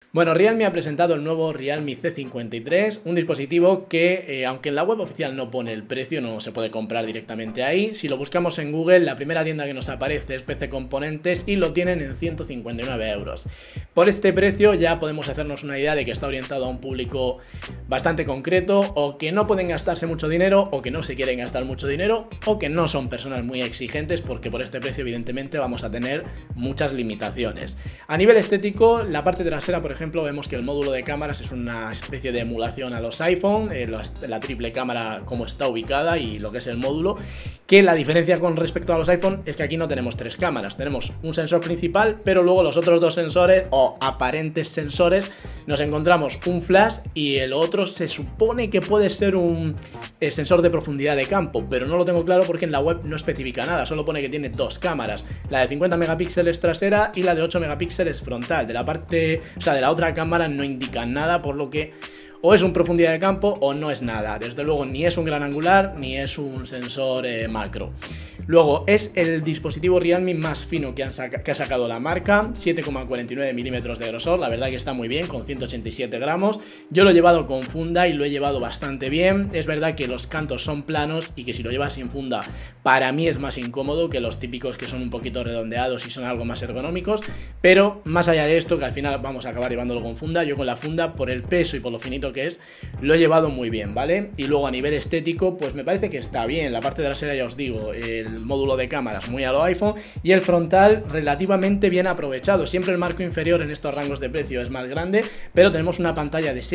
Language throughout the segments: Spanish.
Bueno, Realme ha presentado el nuevo Realme C53, un dispositivo que, aunque en la web oficial no pone el precio, no se puede comprar directamente ahí. Si lo buscamos en Google, la primera tienda que nos aparece es PC Componentes y lo tienen en 159 euros. Por este precio ya podemos hacernos una idea de que está orientado a un público bastante concreto, o que no pueden gastarse mucho dinero, o que no se quieren gastar mucho dinero, o que no son personas muy exigentes, porque por este precio evidentemente vamos a tener muchas limitaciones. A nivel estético, la parte trasera, por ejemplo, vemos que el módulo de cámaras es una especie de emulación a los iPhone, la triple cámara como está ubicada y lo que es el módulo, que la diferencia con respecto a los iPhone es que aquí no tenemos tres cámaras, tenemos un sensor principal, pero luego los otros dos sensores o aparentes sensores nos encontramos un flash y el otro se supone que puede ser un sensor de profundidad de campo, pero no lo tengo claro porque en la web no especifica nada, solo pone que tiene dos cámaras, la de 50 megapíxeles trasera y la de 8 megapíxeles frontal. De la parte, o sea, de la otra cámara no indican nada, por lo que o es un profundidad de campo o no es nada. Desde luego ni es un gran angular ni es un sensor macro. Luego es el dispositivo Realme más fino que ha sacado la marca, 7,49 milímetros de grosor, la verdad que está muy bien, con 187 gramos. Yo lo he llevado con funda y lo he llevado bastante bien. Es verdad que los cantos son planos y que si lo llevas sin funda para mí es más incómodo que los típicos que son un poquito redondeados y son algo más ergonómicos, pero más allá de esto, que al final vamos a acabar llevándolo con funda, yo con la funda, por el peso y por lo finito que es, lo he llevado muy bien, ¿vale? Y luego a nivel estético, pues me parece que está bien. La parte trasera, ya os digo, el módulo de cámaras muy a lo iPhone y el frontal relativamente bien aprovechado. Siempre el marco inferior en estos rangos de precio es más grande, pero tenemos una pantalla de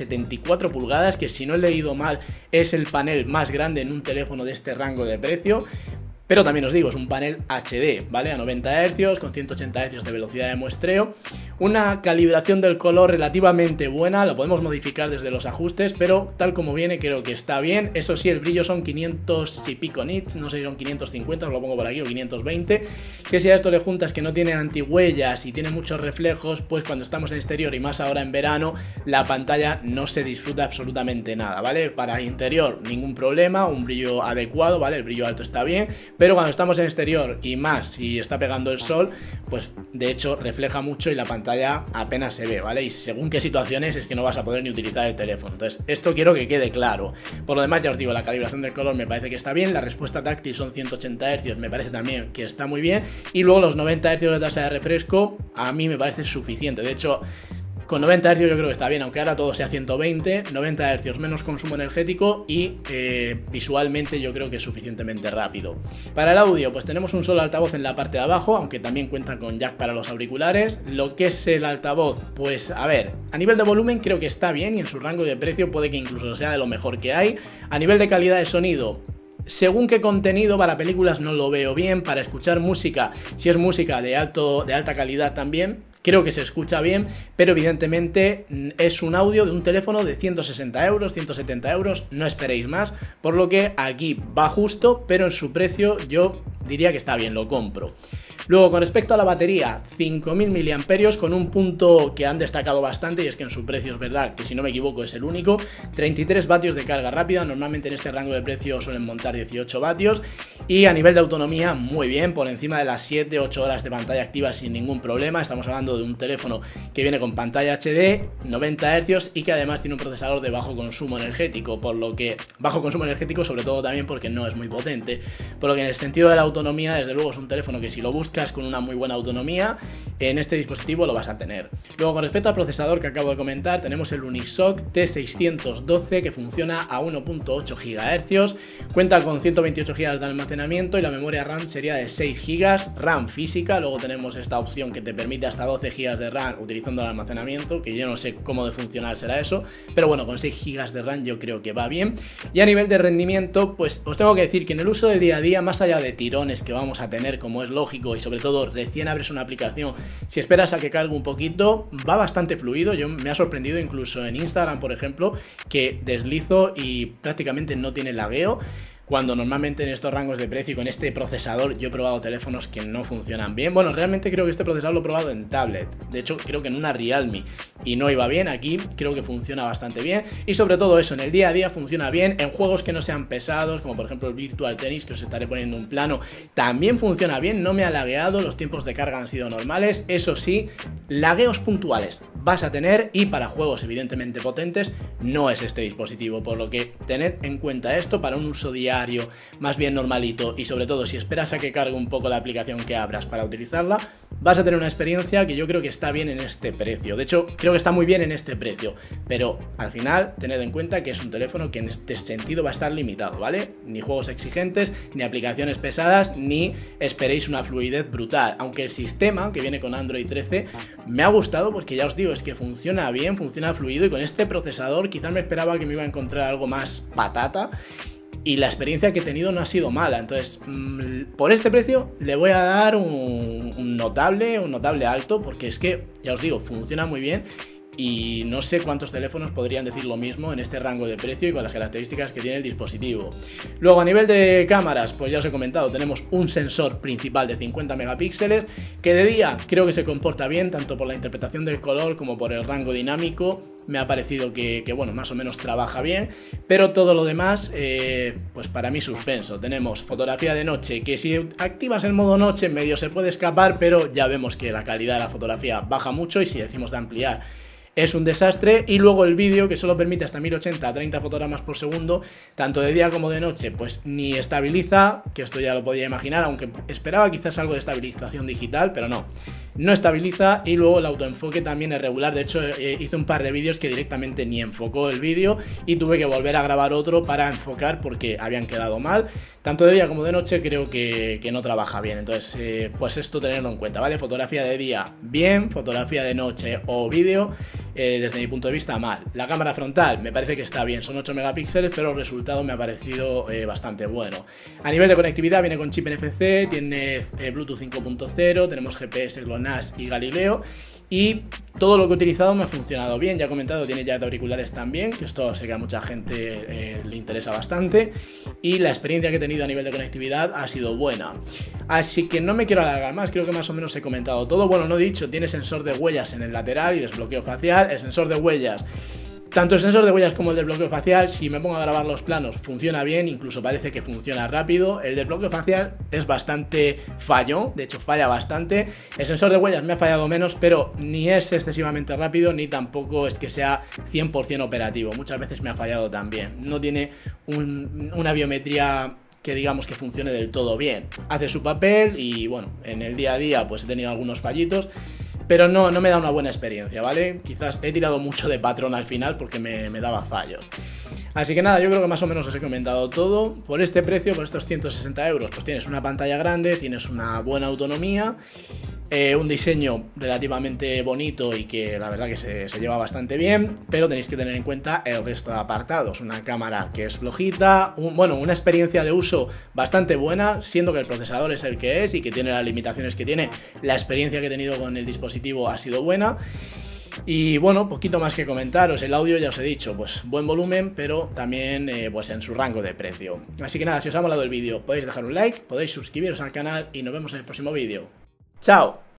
6,74 pulgadas, que si no he leído mal es el panel más grande en un teléfono de este rango de precio. Pero también os digo, es un panel HD, ¿vale? A 90 Hz, con 180 Hz de velocidad de muestreo. Una calibración del color relativamente buena, lo podemos modificar desde los ajustes, pero tal como viene creo que está bien. Eso sí, el brillo son 500 y pico nits, no sé si son 550, os lo pongo por aquí, o 520. Que si a esto le juntas que no tiene antihuellas y tiene muchos reflejos, pues cuando estamos en exterior y más ahora en verano, la pantalla no se disfruta absolutamente nada, ¿vale? Para interior ningún problema, un brillo adecuado, ¿vale? El brillo alto está bien. Pero cuando estamos en exterior y más si está pegando el sol, pues de hecho refleja mucho y la pantalla apenas se ve, ¿vale? Y según qué situaciones es que no vas a poder ni utilizar el teléfono. Entonces esto quiero que quede claro. Por lo demás ya os digo, la calibración del color me parece que está bien, la respuesta táctil son 180 Hz, me parece también que está muy bien, y luego los 90 Hz de tasa de refresco a mí me parece suficiente. De hecho, con 90 Hz yo creo que está bien, aunque ahora todo sea 120, 90 Hz menos consumo energético y visualmente yo creo que es suficientemente rápido. Para el audio, pues tenemos un solo altavoz en la parte de abajo, aunque también cuenta con jack para los auriculares. Lo que es el altavoz, pues a ver, a nivel de volumen creo que está bien y en su rango de precio puede que incluso sea de lo mejor que hay. A nivel de calidad de sonido, según qué contenido, para películas no lo veo bien, para escuchar música, si es música de alta calidad también, creo que se escucha bien, pero evidentemente es un audio de un teléfono de 160 euros, 170 euros, no esperéis más, por lo que aquí va justo, pero en su precio yo diría que está bien, lo compro. Luego, con respecto a la batería, 5000 mAh con un punto que han destacado bastante, y es que en su precio es verdad que si no me equivoco es el único, 33 vatios de carga rápida, normalmente en este rango de precio suelen montar 18 vatios, y a nivel de autonomía muy bien, por encima de las 7-8 horas de pantalla activa sin ningún problema. Estamos hablando de un teléfono que viene con pantalla HD, 90 Hz y que además tiene un procesador de bajo consumo energético, por lo que, bajo consumo energético sobre todo también porque no es muy potente, por lo que en el sentido de la autonomía desde luego es un teléfono que si lo buscas con una muy buena autonomía, en este dispositivo lo vas a tener. Luego, con respecto al procesador que acabo de comentar, tenemos el Unisoc T612 que funciona a 1.8 GHz, cuenta con 128 GB de almacenamiento y la memoria RAM sería de 6 GB, RAM física. Luego tenemos esta opción que te permite hasta 12 GB de RAM utilizando el almacenamiento, que yo no sé cómo de funcional será eso, pero bueno, con 6 GB de RAM yo creo que va bien. Y a nivel de rendimiento, pues os tengo que decir que en el uso del día a día, más allá de tirones que vamos a tener como es lógico y sobre todo recién abres una aplicación, si esperas a que cargue un poquito, va bastante fluido. Yo me ha sorprendido incluso en Instagram, por ejemplo, que deslizo y prácticamente no tiene lagueo, cuando normalmente en estos rangos de precio y con este procesador yo he probado teléfonos que no funcionan bien. Bueno, realmente creo que este procesador lo he probado en tablet, de hecho creo que en una Realme, y no iba bien. Aquí creo que funciona bastante bien, y sobre todo eso, en el día a día funciona bien, en juegos que no sean pesados, como por ejemplo el Virtual Tennis, que os estaré poniendo un plano, también funciona bien, no me ha lagueado, los tiempos de carga han sido normales. Eso sí, lagueos puntuales vas a tener, y para juegos evidentemente potentes no es este dispositivo, por lo que tened en cuenta esto para un uso diario más bien normalito, y sobre todo si esperas a que cargue un poco la aplicación que abras para utilizarla, vas a tener una experiencia que yo creo que está bien en este precio. De hecho, creo que está muy bien en este precio, pero al final tened en cuenta que es un teléfono que en este sentido va a estar limitado, ¿vale? Ni juegos exigentes, ni aplicaciones pesadas, ni esperéis una fluidez brutal, aunque el sistema que viene con Android 13 me ha gustado, porque ya os digo, es que funciona bien, funciona fluido, y con este procesador quizás me esperaba que me iba a encontrar algo más patata, y la experiencia que he tenido no ha sido mala. Entonces, por este precio le voy a dar un notable alto, porque es que, ya os digo, funciona muy bien. Y no sé cuántos teléfonos podrían decir lo mismo en este rango de precio y con las características que tiene el dispositivo. Luego, a nivel de cámaras, pues ya os he comentado, tenemos un sensor principal de 50 megapíxeles, que de día creo que se comporta bien, tanto por la interpretación del color como por el rango dinámico. Me ha parecido que bueno, más o menos trabaja bien, pero todo lo demás, pues para mí suspenso. Tenemos fotografía de noche, que si activas el modo noche medio se puede escapar, pero ya vemos que la calidad de la fotografía baja mucho, y si decimos de ampliar es un desastre. Y luego el vídeo, que solo permite hasta 1080 a 30 fotogramas por segundo, tanto de día como de noche, pues ni estabiliza, que esto ya lo podía imaginar, aunque esperaba quizás algo de estabilización digital, pero no estabiliza. Y luego el autoenfoque también es regular. De hecho, hice un par de vídeos que directamente ni enfocó el vídeo, y tuve que volver a grabar otro para enfocar porque habían quedado mal. Tanto de día como de noche creo que no trabaja bien. Entonces, pues esto tenerlo en cuenta, ¿vale? Fotografía de día, bien. Fotografía de noche o vídeo, desde mi punto de vista, mal. La cámara frontal me parece que está bien, son 8 megapíxeles, pero el resultado me ha parecido bastante bueno. A nivel de conectividad, viene con chip NFC, tiene Bluetooth 5.0, tenemos GPS, GLONASS y Galileo, y todo lo que he utilizado me ha funcionado bien. Ya he comentado, tiene jack de auriculares también, que esto sé que a mucha gente le interesa bastante, y la experiencia que he tenido a nivel de conectividad ha sido buena. Así que no me quiero alargar más, creo que más o menos he comentado todo. Bueno, no he dicho, tiene sensor de huellas en el lateral y desbloqueo facial. El sensor de huellas, tanto el sensor de huellas como el desbloqueo facial, si me pongo a grabar los planos, funciona bien, incluso parece que funciona rápido. El desbloqueo facial es bastante fallo, de hecho falla bastante. El sensor de huellas me ha fallado menos, pero ni es excesivamente rápido, ni tampoco es que sea 100% operativo. Muchas veces me ha fallado también. No tiene una biometría que digamos que funcione del todo bien. Hace su papel y bueno, en el día a día pues he tenido algunos fallitos, pero no me da una buena experiencia, ¿vale? Quizás he tirado mucho de patrón al final porque me daba fallos. Así que nada, yo creo que más o menos os he comentado todo. Por este precio, por estos 160 euros, pues tienes una pantalla grande, tienes una buena autonomía, un diseño relativamente bonito y que la verdad que se lleva bastante bien, pero tenéis que tener en cuenta el resto de apartados. Una cámara que es flojita, una experiencia de uso bastante buena, siendo que el procesador es el que es y que tiene las limitaciones que tiene. La experiencia que he tenido con el dispositivo ha sido buena. Y bueno, poquito más que comentaros. El audio ya os he dicho, pues buen volumen, pero también pues en su rango de precio. Así que nada, si os ha molado el vídeo podéis dejar un like, podéis suscribiros al canal y nos vemos en el próximo vídeo. ¡Chao!